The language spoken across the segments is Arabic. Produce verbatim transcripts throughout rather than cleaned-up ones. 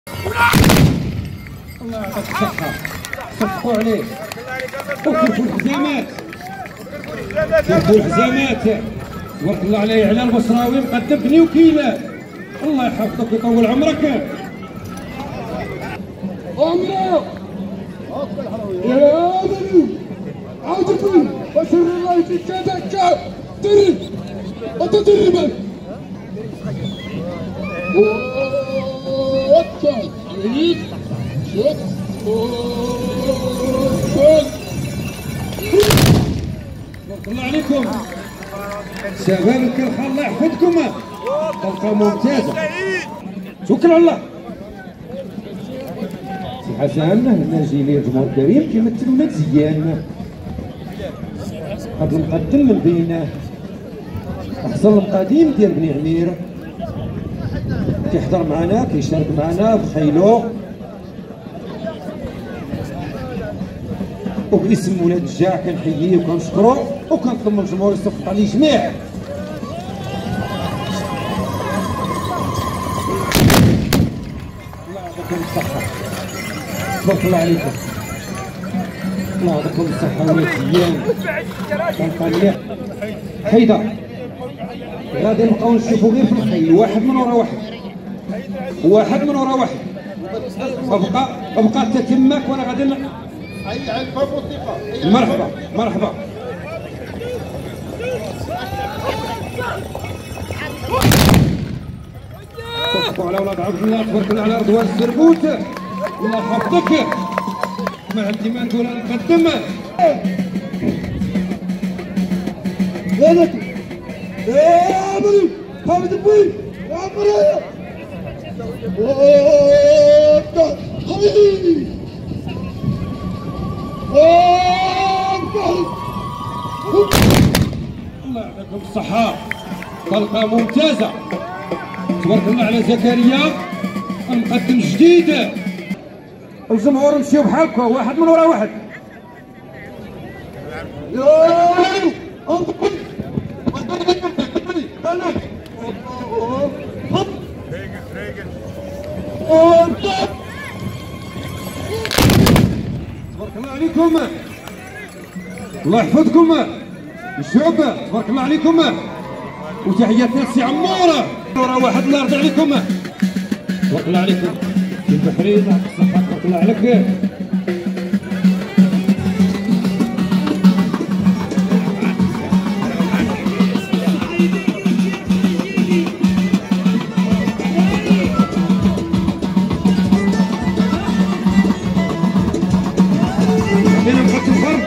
الله يعطيك الصحة، صفقوا عليه وكيفوا الحزامات كيفوا الحزامات تبارك الله عليه. على البصراوي مقدم بني وكيلات، الله يحفظك ويطول عمرك. عمرو يا بني عاودتني بشر الله يجيك كذاك درب وتدربا واتشال عليك شوف تبارك الله عليكم شباب الكرخة، الله يحفظكم، طلقة ممتازة. توكل على الله. سي حسن هنا جاي لي الجمهور الكريم كيمثلونا مزيان. هذا المقدم من بين احسن المقاديم ديال بني عمير كيحضر معنا كيشارك معنا بخيلو، وباسم ولاد الجاع كنحييه وكنشكرو وكنطلب من الجمهور يصفق عليه جميع. الله يعطيكم الصحة، تبارك الله عليكم، الله يعطيكم الصحة ولاد زيان. كنبقى مليح حيدر، غادي نبقاو نشوفو غير في الخيل واحد من ورا واحد، واحد من ورا واحد. ابقى ابقى تتمك وانا غادي مرحبا مرحبا. صفقوا على اولاد عبد الله، تبارك الله على رضوان السربوت، الله يحفظك. ما عندي ما نقول، انا نقدم. يا لك يا بني حامد البي يا عمرو وانت حبيبي الله يعطيكم الصحة، طلقة ممتازة، تبارك الله على زكريا المقدم جديد. الجمهور مشيو بحالكم واحد من ورا واحد. تبارك الله عليكم، الله يحفظكم الشعب، تبارك الله عليكم. وتحياتنا لسي عمورة ورا واحد، الله يرضي عليكم، تبارك الله عليكم. في البحرين يعطيك الصحة، تبارك الله عليك. هنا نحط الخرب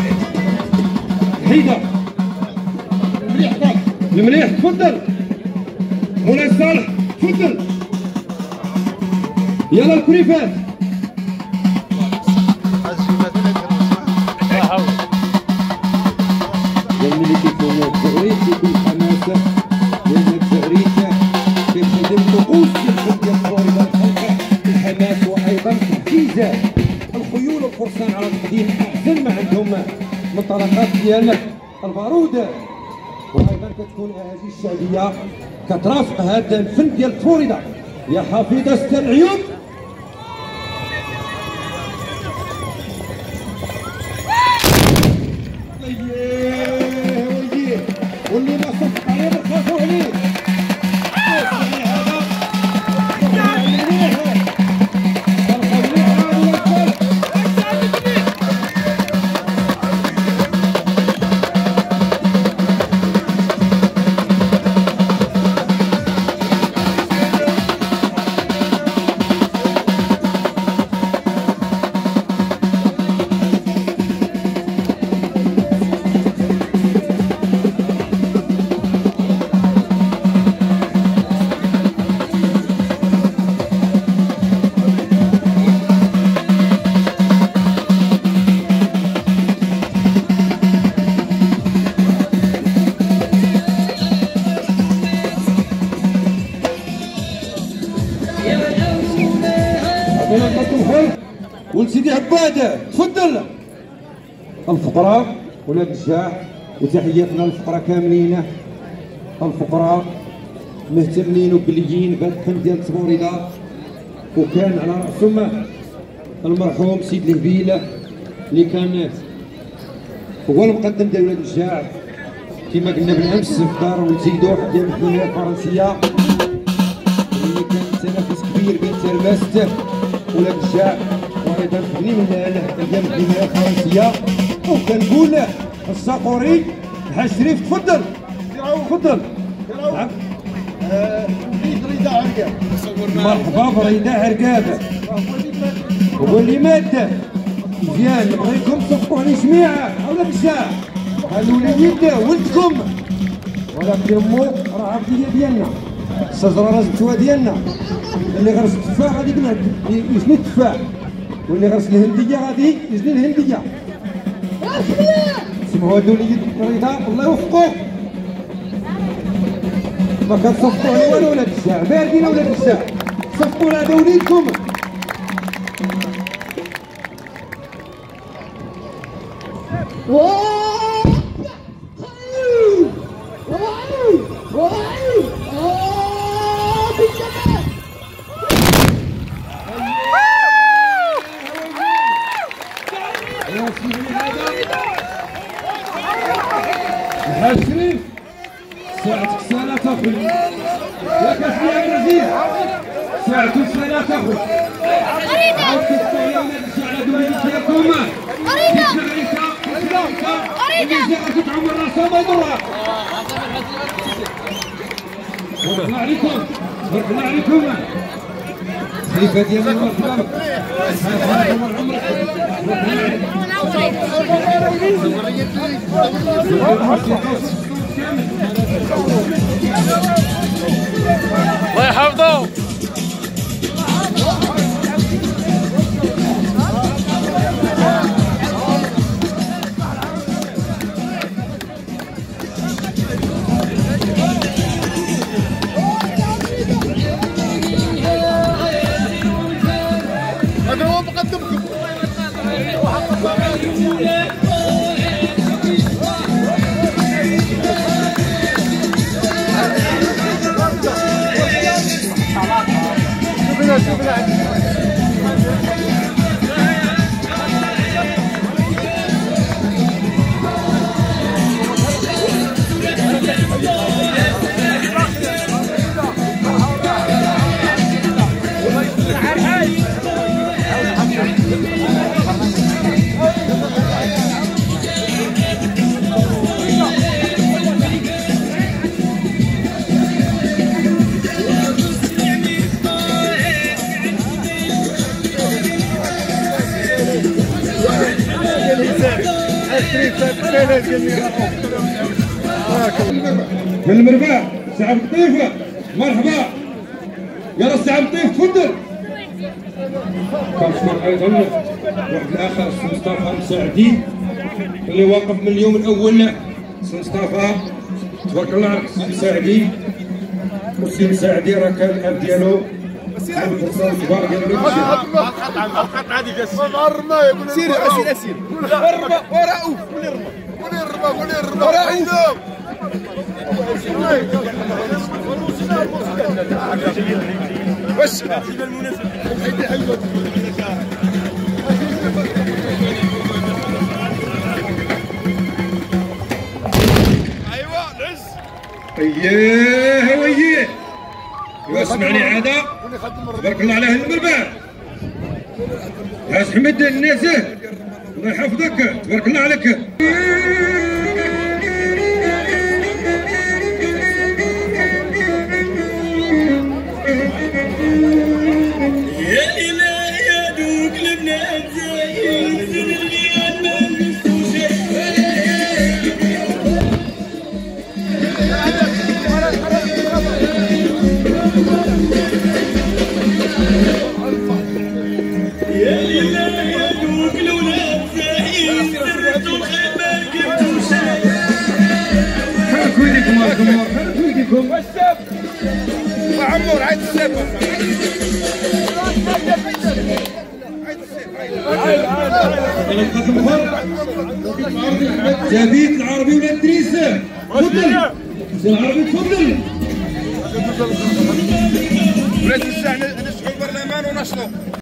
حيدة المليح، المليح تفضل مولاي صالح تفضل. يلا الكريفات يعني اللي كيكون التغريد كيكون حماسة، لأن التغريد كيخدم طقوس كيخدم ديال فلوريدا الخلقة، الحماس وأيضا تحفيز الخيول والفرسان على تقديم أحسن ما عندهم من طلقات ديال البارود. وأيضا كتكون الأهازيج الشعبية كترافق هذا الفن ديال فلوريدا. يا حفيظة العيون واللي ما صفق عليه بنخافوا عليه. ولد سيدي عباد تفضل. الفقراء ولاد الجاع، وتحياتنا للفقراء كاملين. الفقراء مهتمين وبليين بهذا الفن ديال تبوريدا، وكان على راسهم المرحوم سيد الهبيله اللي كان هو المقدم ديال ولاد الجاع كما قلنا بالامس في دار ولد زيدوح ديال الجمهوريه الفرنسيه اللي كان تنافس كبير بين ترماست ولاد الجاع وايضا بني من ديال الجمهوريه الفرنسيه. وكنقول الصقوري الحاج شريف تفضل تفضل. نعم رضا عرقاب. مرحبا برضا عرقاب هو اللي مات مزيان. نبغيكم تصفقوا عليه جميعا اولاد الجاع. هذا وليد ولدكم ولكن مو راه عرضيه ديالنا الشجره راه ديالنا. اللي غرس التفاح غادي يجني التفاح واللي غرس الهنديه غادي يجني الهنديه. سمعوا هادو وليد رضا الله يوفقوك. ما كتصفقوا على والو ولاد الجاع باردين ولاد الجاع. صفقوا على هذا وليدكم. الحاج شريف ساعتك سنة تاخذ ياك اسمي عبد العزيز ساعتك سنة تاخذ. عاود تستعي ولاد الجاع على دولة ديالكم. اللي جا تتعمر راسها ما يضرها. بارك الله عليكم بارك الله عليكم. خليفة ديالنا مرحبا. الله يحفظه. هذا هو مقدمكم. من المرباع سعد الطيفه مرحبا. يا راس سعد الطيف تفضل. كنشكر ايضا واحد الاخر السي مصطفى مساعدي اللي واقف من اليوم الاول. السي مصطفى تبارك الله عليك السي مساعدي. والسي مساعدي راه كان الاب ديالو الفرصه الكبار ديالو. الخط عادي جالس سير اسير اسير الربا وراء ولي الربا ولي الربا ولي الربا وراء واش ايوا العز اييه وييه واسمعني عاده تبارك الله على اهل المرباع. يا حمد النازه الله يحفظك تبارك الله عليك. وعمور عيد السيف جابيت العربي ولا الدريس تفضل. العربي تفضل. ولاد الجاع نشحوا البرلمان ولا شنو؟